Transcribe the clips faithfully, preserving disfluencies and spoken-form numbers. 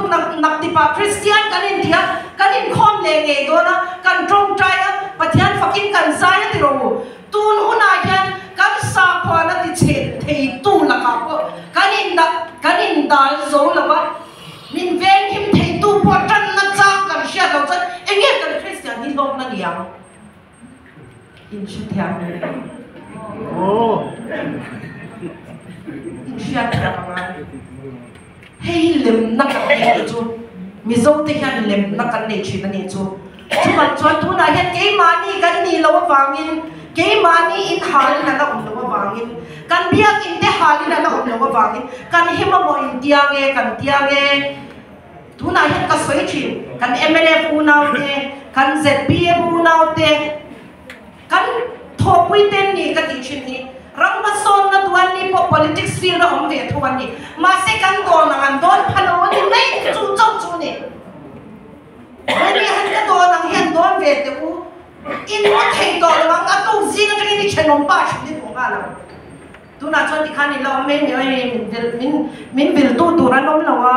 nak nak tipa Christian kanin dia kanin khom le nge do na kan trong trai a pathian fakin kan zai ti ro tun huna hian kan sa khwa na ti che thei tu la ka ko kanin da kanin dal zo la ba min ven him thei tu po tan na cha kan sia lo chan enge kan Christian ni lom na liang in shi thiam oh in shi thiam ma hey lem na ka ne chu mi zo te hian lem na kan ne chi na ne chu chu man chuan tu na hian ke ma ni kan ni lo wangin ke ma ni in hal na na um lo wangin kan biak in te hal na na um lo wangin kan hima mo in tia nge kan tia nge tu na hian ka soi chin kan M L F u nau te kan Z P M u nau te kan thopui ten ni ka ti chin ni rang ma son na tuan ni po politics field na om ve thuan ni ma se kan do na an don phalo ni nei chu chau chu ni ni han ka do na hian don ve te u in mo thei do la nga to zi na ni chenom pa shi ni ko ga la tu na chuan ti khan ni lo men ni min min min bil tu tu ran om lo wa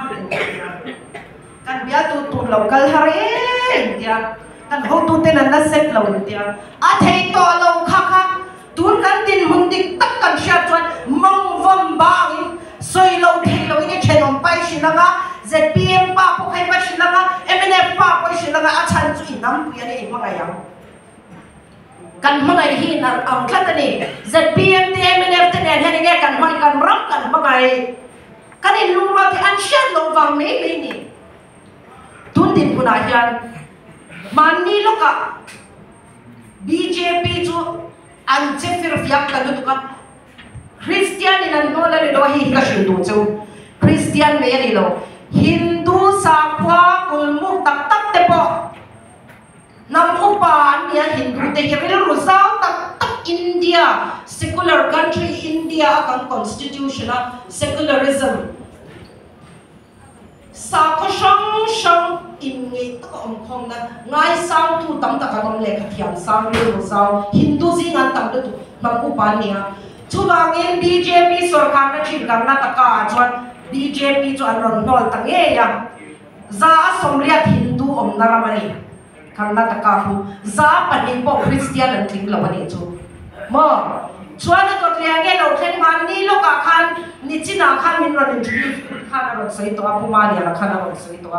kan bia tu tu local hare india kan ho tu te na na set lo india a thei to lo kha kha tun kan tin mun dik tak kan sha chuan mong vom bang soi lo thei lo ni chenom pai shi na ga Z P M pa po khai pa shi na ga M L F pa po shi na ga a chan chu inam pu ya ni ma ga yang kan ma ga hi na ang khat ni Z P M te M L F te ne he ni kan ma kan ram kan ma ga kan in lu ma ti an sha lo wang me me ni tun din pu na hian man ni lo ka B J P chu an che fir fiak ka du ka Christian in an no la le do hi ka shin du chu Christian me ni lo Hindu sa kwa kul mu tak tak te po nam upa nia Hindu te ke ru sao tak tak India secular country India kan constitution secularism sa ko shang shang in ngai ta om khong na ngai sang tu tam ta ka dom le ka thiam sang le ru sao Hindu zi ngan tam tu nam upa nia chu wangin B J P sarkar na chin kam na ta ka chuan B J P chu an ron nol ta nge ya za somriat Hindu om naramani kan na ta ka hu za panin po Christian an thing lo ani chu mo chuan ko tlia nge lo khen man ni lo ka khan ni china khan min ron introduce khan ron soi to apu ma ya khan ron soi to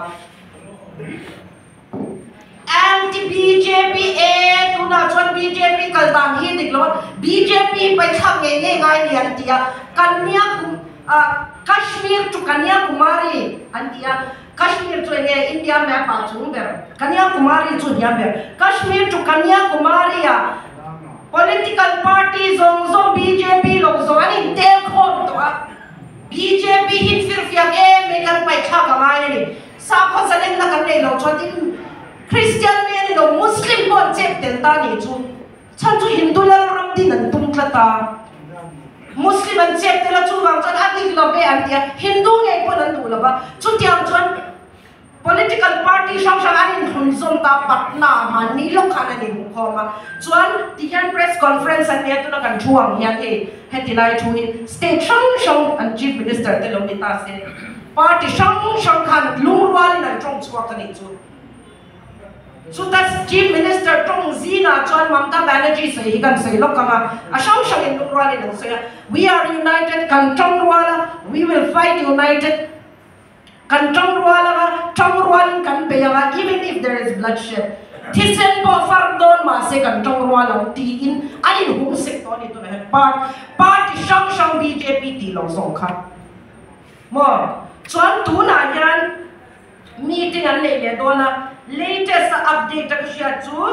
anti B J P e tu na chuan B J P kal dang hi dik lo B J P pai thang nge nge ngai lian tia kanya Kashmir to Kanyakumari antia Kashmir to nge India map pa chung ber Kanyakumari chu dia ber Kashmir to Kanyakumari ya political party zong zong B J P lo zo ani te khon to B J P hit fir fia e me kan pai tha ka mai ni sa kho salen na kan nei lo chotin Christian me ni lo Muslim bon chep ten ta ni chu chan chu Hindu la ram din an tum klata Muslim an chep te la chu wang chan adik lo be an tia Hindu nge pon an tu la ba chu tiang chuan political party shang shang anin hun zom ta patna ma ni lo khana ni mu khoma chuan tian press conference an ne tu na kan chuang hian he hetinai thu in state shang shang an chief minister te lo ni ta se party shang shang khan lungwal in an trong chua ka ni chu so that's chief minister trong zina chuan Mamta Banerjee sai hi kan sai lo kama a shang shang in lungwal in so we are united kan trong wala we will fight united kan trong wala trong wala kan pe ya even if there is bloodshed thisen po fardon ma se kan trong wala ti in ani hum sek to ni to na part part shang shang B J P ti lo song kha mo chuan tu na yan meeting an le le do na latest update ka shia chu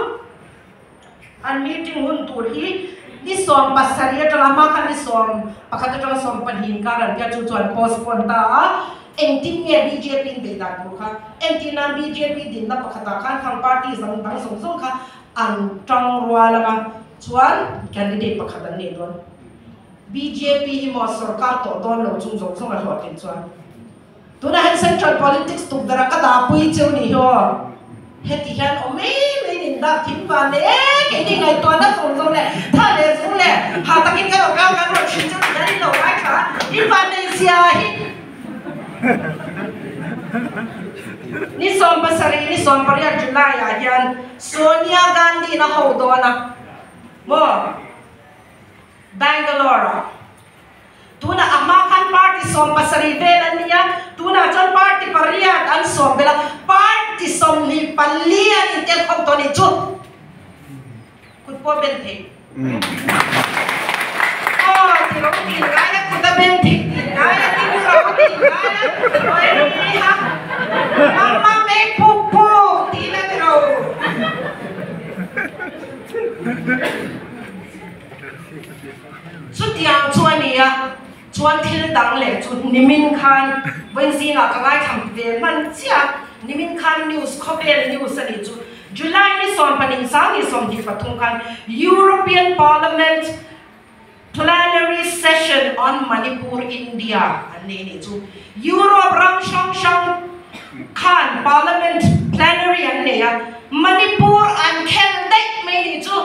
an meeting hun tur hi ni som pasaria tala ma khan ni som pakhat tala som pan hin karan ya chu chuan postpone ta engtin nge B J P be da tu kha engtin na B J P din na pakhata khan khang party sang dang song song kha an tang rwa la ma chuan candidate pakhat an ne don B J P hi mo sarkar to don lo chung song song a hlo tin chuan tu na central politics tu dara ka da pui cheu ni ho heti hian o me me nin da thim pa le ke ni ngai to na song song le tha le song le ha ta kin ka ka ka ro chi chu ni lo ai kha in pa ne sia hi ni som pasari ni som pariya July ayan Sonia Gandhi na ho do na mo Bangalore tuna amakan party som pasari velan niya tuna chon party pariya an som bela party som ni palian intel khom to ni chu kut po bente oh tiro tin gaya kut bente gaya tin sa ko tin gaya oi ni ha mama me pupu tina tiroสุดยาวชวนนี่อะชวนที่ดังเลยจุดนิมินคันวันนี้นะก็ง่ายทำเวมันเสียนิมินคันนิวส์คอเวลนิวส์นี่จุดจุลัยนี่สอนปนิสานี่สอนที่ฟัดทุงกัน European Parliament Plenary Session on Manipur India อันนี้นี่จุด Europe รังช่องช่องคัน Parliament Plenary อันนี้อะ Manipur อันแค่เด็กไม่นี่จุด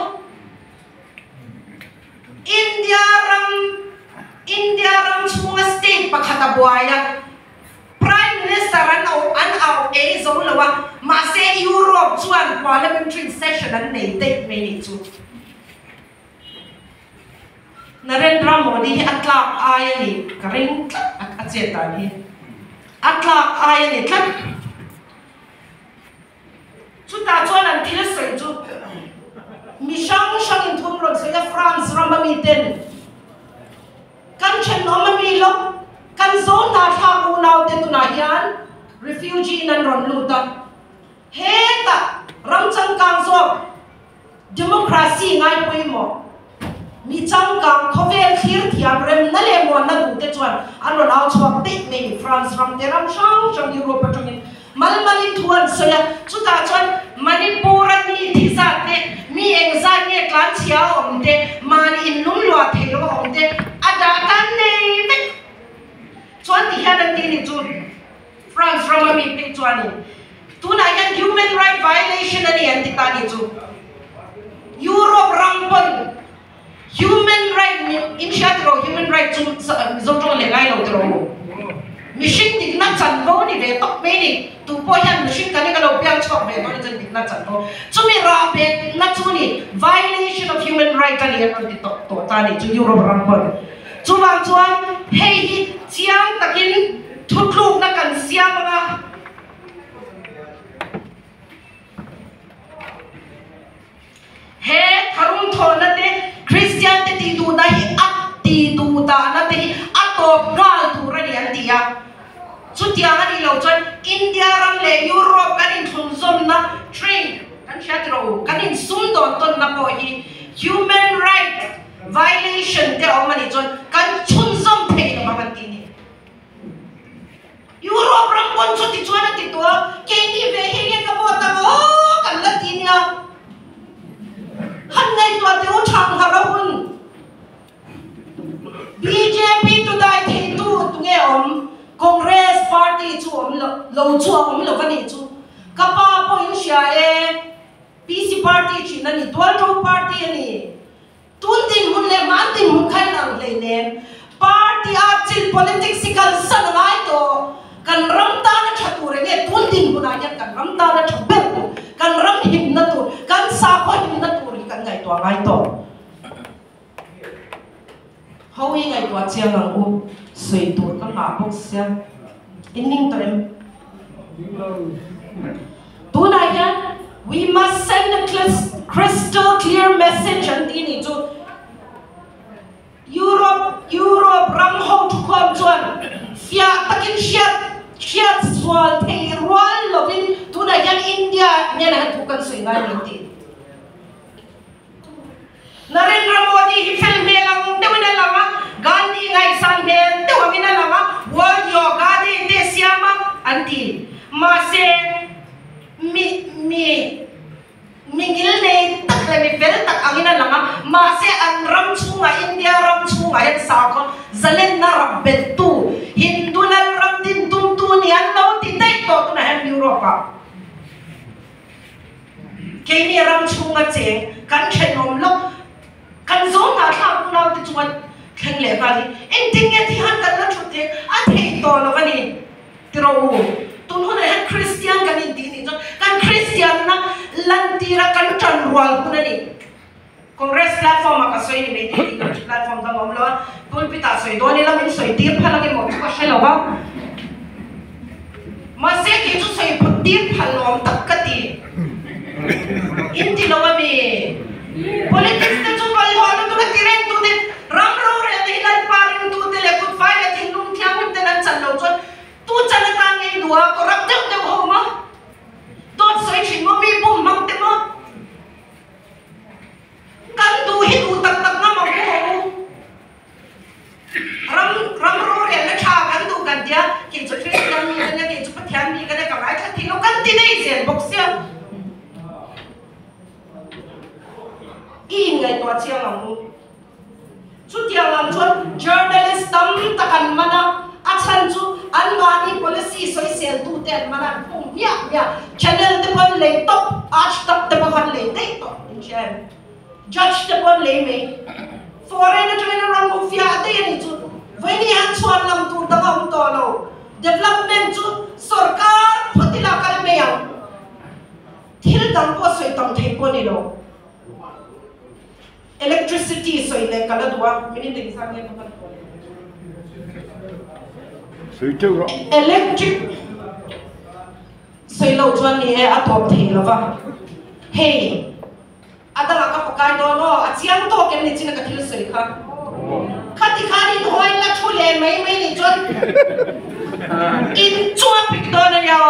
อินเดียรังอินเดียรังชัวสเตทปะขัดบัวยา Prime Minister อันเอาอันเอาเอโซลว่ามาเซยุโรปชวน Parliamentary Session นั้นในเด็กไม่ได้จุดนเรนทราโมดีอัตลักษณ์อายนี่กระริ่งอัจเจตานี่อัตลักษณ์อายนี่ทัดชุดตาชวนนั้นที่ละสิจุดมีช่างช่างอินทุมรถเสียฟรานซ์รามามีเต็นกันเช่นน้องมันมีลบกันโซนนาทากูนาวเตตุนายัน refugee นั้นรอนลูตาเฮตะรังจังกังโซ democracy ง่ายไปหมดมีจังกังเขาเวลทีร์ที่อันเริ่มนั่นเลยมวนนั่นดูเตจวนอันเราเอาชอบติดไม่ฟรานซ์รัมเตรังช่างช่างยุโรปตรงนี้มัลมาลิทวนเสียชุดตาชวนมันนี่ปูรันนี่ที่สัตว์เนี่ยมีเองสัตว์เนี่ยกลางเชียวอมเดมันอินนุ่มหลวดเทโลอมเดอาดากันเนี่ยชวนที่เห็นนี่นี่จุดฟรานซ์รามามีเป็นชวนนี่ตัวนั้นยัง human right violation อันนี้อันที่ตานี่จุดยุโรปรังปน human right อินชาตโร human right จุดจุดตรงเลยไงเราตรงมิชินดิกนักจันโบนี่เวทไม่นี่ตัวพ่อยันมิชินกันนี่ก็เราเพียงชอบเวทตัวนี้จะดิกนักจันโบจุดมีราเบนนักจุนี่ violation of human right กันนี่ก็ติดต่อตัวตานี่จุดยุโรปรังปนจุดบางจุดเฮ้ยเสียงตะกินทุกลูกนักกันเสียงมาเฮ้ยทารุณโทนั่นเองคริสเตียนที่ดูได้อัตติดูตานั่นเองอัตโตกาลตูระเดียนที่อ่ะสุดที่อ่ะนี่เราจนอินเดียรังเลยุโรปกันอินทุนซอมนะเทรนกันชัดรู้กันอินซุ่มโดนต้นนับว่าฮี human right violation เดี๋ยวออกมานี่จนกันชุนซอมเพย์มาบันทีนี่ยุโรปรังคนสุดที่ชวนนั่นติดตัวเกนี่เวเฮเงกับโบตังโอ้กันละทีเนี่ยฮันในตัวเดียวช่างฮาราหุน บี เจ พี ตัวใดที่ตัวตัวเงี้ยอม Congress Party ชัวอมเราชัวอมเรากันนี่ชัวกับป้าพอยิ่งเสียเอ พี ซี Party ชินั่นนี่ตัวโจ Party นี่ตุนดินหุ่นเลยมันดินหุ่นใครนั่งเลยเนี่ย Party อาจิล politics กันสั่งไงตัวกันรัมตานะชัดตัวเนี่ยตุนดินหุ่นอะไรกันรัมตานะชัดเบลกันรัมหิมนั่นตัวกันสาพหิมนั่นตัวกันไงตัวไงตัวเขายังไงตัวเชียงหลังอูสวยตัวกันหาพวกเสียอินนิ่งตัวเองตัวไหนกัน we must send a crystal clear message อันที่นี่จุดยุโรปยุโรปรังเขาทุกคนจวนเสียตะกินเชียดเชียดสวอลเทรวลลบินตัวไหนกันอินเดียเนี่ยนะทุกคนสวยงามจริงนเรนทราโมดีฮิฟิลเมลังเดวินลังะกานดีไงสันเดนเดวมินลังะวอลโยกาดีเดซิยามาอันที่มาเซมีมีมีกิลเนตักเลยมีเฟลตักอันนั้นลังะมาเซอันรัมชูงะอินเดียรัมชูงะยันสากลจัลเลนนารับเบตตูฮินดูนัลรัมดินตุมตูนี่อันเราติดได้ตัวตุนะเฮมยุโรปแค่นี้รัมชูงะเจงกันเชนอมลบกันโซนอาท่าคุณเอาติดชวนแข่งเล่กันนี่เอ็นดิ้งที่ฮันกันนั่นชุดเองอาเทตัวเรากันนี่ที่เราตุนคนไหนคริสเตียนกันนี่ tira kan chan rual puna ni Congress platform ka soi ni me ti platform da mom lo pulpita soi do ni la min soi tir phala ke mo ka shelo ba ma se ki chu soi tir phalom tak ka ti in ti lo mi politics te chu bal ho no tu ka tiren tu de ram ro re ni lan parin tu de le ku fai le thin lum thiam mun te nan chan lo chon tu chan ka ngai duwa ko rap te te ho ma dot soi chin mo mi bum mang te mo kan tu hi tu tak tak na ma ko ram ram ro re na cha kan tu kan dia ki chu thri kan ni kan ki chu pathian mi kan ka rai tha thi lo kan ti nei zen box ya i ngai to chiang ang chu tiang ang chon journalist tam takan mana achan chu an ma ni policy soi sel tu ten mana pum ya ya channel te pon le top arch top te pon le dei to in chen judge te pon le me foreigner trainer ram mu fia te ni chu vai ni han chuan lam tu ta ngam to lo development chu sarkar photila kal me yang thil dang ko soi tam thei ko ni lo electricity soi le kala duwa mini ding sang ne ko soi tu ro electric soi lo chuan ni e a top thei lo wa hey adala ka pakai do no a chiang to ken ni china ka thil soi kha khati khani hoi la thule mai mai ni chon in chua pik do na ya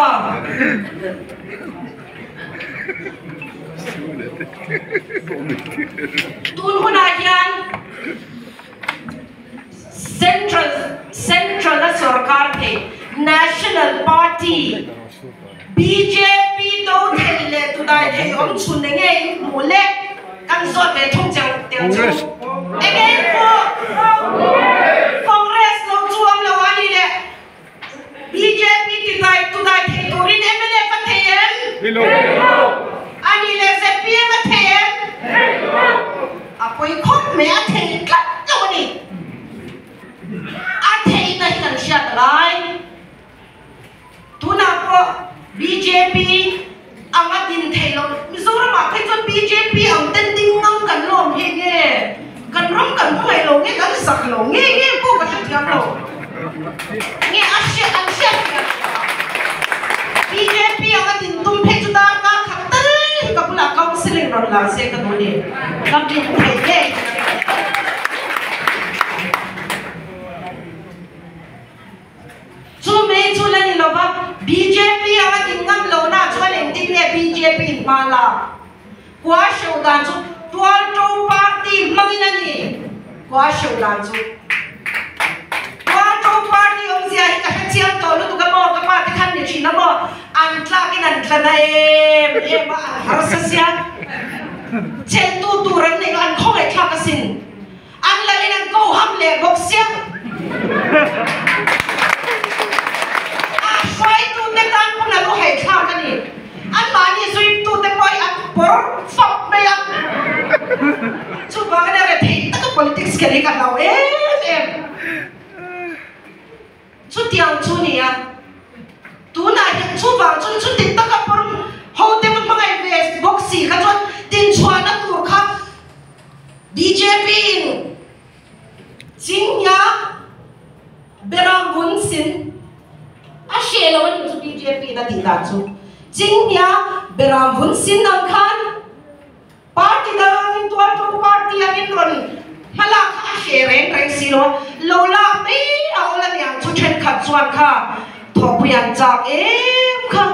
tun huna hian central central la sarkar the national party B J P do thele tu dai the om chun ne nge mu le kan so te thong chang tiang chu again for Congress lo chuam lo ani le B J P ti dai tu dai the tu rin M L A ka the em ani le se P M ka the em a koi khop me a the kat lo ni a the na kan shat lai tu na ko B J P anga din thailo Mizoram ma khai chon B J P ang ten ding ngam kan lom he nge kan rom kan mai lo nge kan sak lo nge nge ko ka thiam lo nge ashe an she B J P anga din tum phe chu da ka khatar ka pula counseling ron la se ka dole kam din thai ke chu me chu la ni lo ba B J P anga din ngam lo na chwa leng ti le B J P ma la kwa shau dan chu twal to party mangina ni kwa shau dan chu twal to party om sia hi ka chiam to lu tu ka mo ka ma te khan ni chi na mo an tla ki nan tla na em em ba har sa sia chen tu tu ran ni an khong ai tla ka sin an la ni nan ko ham le bok sia Why tu te tan pun lalu hai kha ka ni an ma ni sui tu te poi an por fok me ya chu ba na re thei ta politics ke ni ka law em em chu tiang chu ni ya tu na hi chu ba chu chu tin ta ka por ho te mun ma ngai west box si ka chon tin chua na tu kha B J P jing ya berang bun sin a shelo ni chu B J P da ti da chu jing ya beram bun sin nang khan party da ni to to party a in ron hala kha she reng reng si lo lo la me a la yang chu chen khat chuan kha tho pu yan chak em kha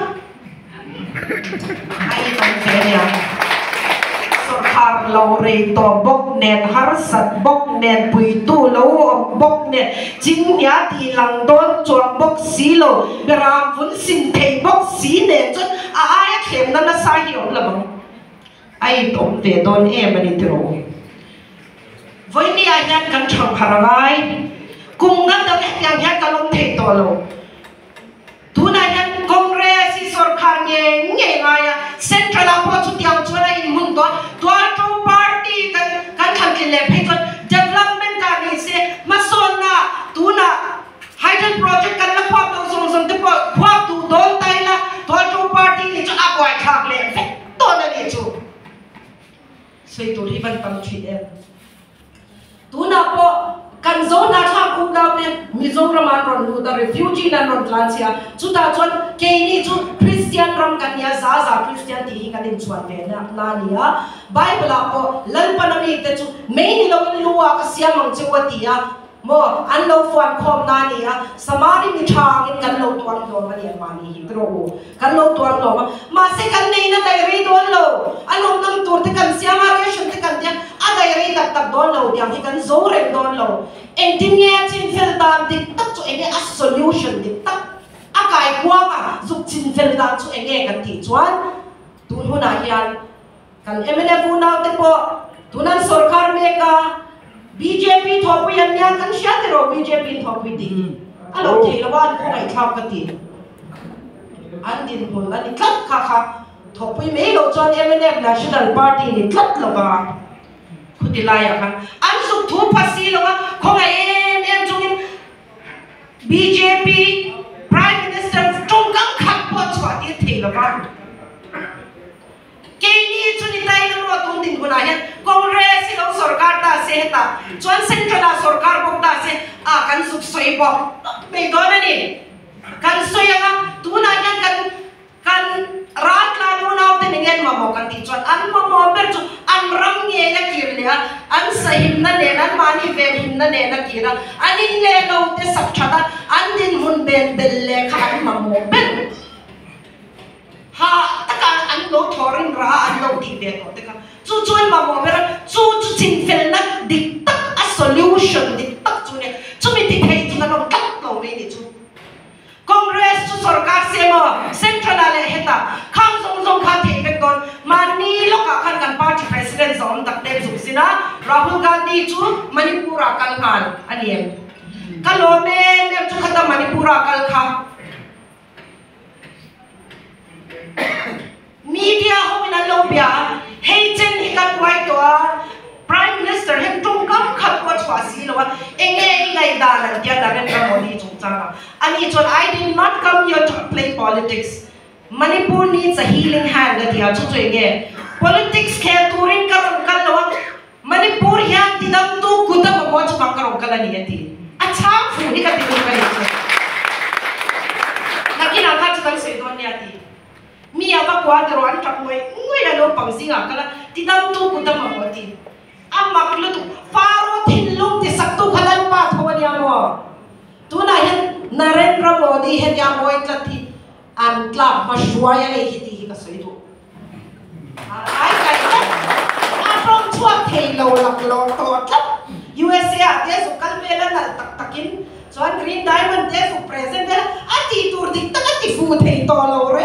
ai man fe ya sarkar lo re to bok net har sat bok net pui tu lo bok net jing ya ti lang don chuan bok si lo beram bun sin thei bok si ne chon a ai khem na na sa hi om la bang ai tom ve don em ani tro voi ni a yan kan thang harangai kum ngan da yang ya kalom thei to lo tu na yan congress si sarkar nge nge nga ya central apo chu tiang chona in mun to to to party kan kan khan ke le phei chon development ka ni se mason na tu na hydrogen project kan la phap do song song te phap tu don tai la to to party ni chu a boy thak le to na ni chu ban tam chi em tu na po kan zo na tha ku da ne Mizoram an ron lu da refugee na ron tlansia chu ta chon ke ni chu Christian ram kan ya za za Christian ti hi kan in chuan ve na na nia Bible po lan panami te chu me ni lo ni luwa ka siamang chu watia mo an lo fuan khom na nia samari mi thang in kan lo tuan lo ma ni ma ni hi tro kan lo tuan lo ma ma se kan nei na dai ri don lo anom nam tur te kan siama re shun te kan dia a dai ri tak tak don lo dia hi kan zo re don lo en tin ye chin fel dam dik tak chu enge a solution dik tak a kai kwa ma zuk chin fel dam chu enge kan ti chuan tu hu na hian kan emene fu na te po tunan sarkar me ka B J P thopui an nya kan sia te ro B J P thopui ti alo te lo wan ko ngai thap ka ti an din bol ani tlat kha kha thopui me lo chon M N F National Party ni tlat lo ba khutilai a khan an su thu phasi lo ba ko ngai em em chung B J P Prime Minister chung kang khat po chwa ti the lo ba ke ni chu ni tai na lo tung din guna hian Congress lo sarkar ta se ta chuan central a sarkar bok ta se a kan suk soi bo me do na ni kan soi anga tu na hian kan kan rat la lo na te ngen ma mo kan ti chuan an ma mo ber chu an ram nge na kir le an sahim na le nan mani ve him na le na kira an in le lo te sak thata an din mun ben bel le khan ma mo ben ha taka an lo thorin ra an lo ti ve no te ka chu chuan ma mo ber chu chu chin fel na dik tak a solution dik tak chu ne chu mi ti thei chu na lo kat lo me ni chu Congress chu sarkar se mo central ale heta khang song song kha thei ve kon mani lo ka khan kan party president zon tak te zu sina Rahul Gandhi chu Manipur a kal khan aniem kalo me me chu khata Manipur a kal kha media ho in a lobia hey chen hi kan wai to Prime Minister hem tung kam khat ko chwa si lo enge ngai da la dia Narendra Modi chung changa ani chon I did not come here to play politics Manipur needs a healing hand that dia chu chu enge politics khe turin ka ram kan lo Manipur hian ti dam tu kudam mo chu ka ro kala ni ati acha fu ni ka ti ko ni lakin akha chu kan se don ni ati mi ava quadro an tak moi ngui la lo pang singa kala ti dam tu ku dam mo ti amak lu tu faro thin lung ti sak tu khalan pa thoni amo tu na hen Narendra Modi hen ya moi tlati an tlap ma shwaya le hi ti ka soi tu ai kai a from chuak thei lo lak lo to tlap U S A te su kal vela na tak takin chuan Green Diamond te su present ati tur dik tak ati fu thei to lo re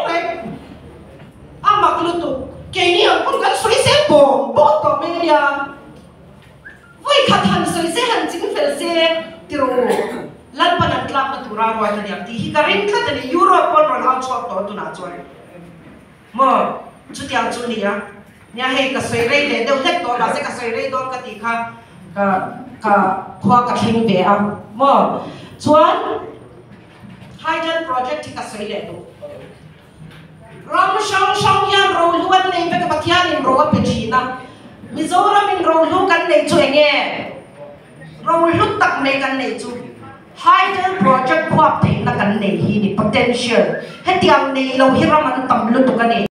makluto kay ni ang pun kan soi se bom bot to media voi khathan soi se han ching fel se tiro lan pan at lak matura ro ta diam ti hi ka ring khat ni Europe pon ron out shot to tu na choi mo chu tiang chu ni ya nya hei ka soi rei le deu tek to la se ka soi rei don ka ti kha ka ka khwa ka thing be a mo chuan hydrogen project ti ka soi le do Ram shang shang yan ro luan nei pe ka pathian in ro pe china Mizoram in ro lu kan nei chu enge ro lu tak nei kan nei chu hydrogen project khwap thei na kan nei hi ni potential hetiang nei lo hiram an tam lu tu kan nei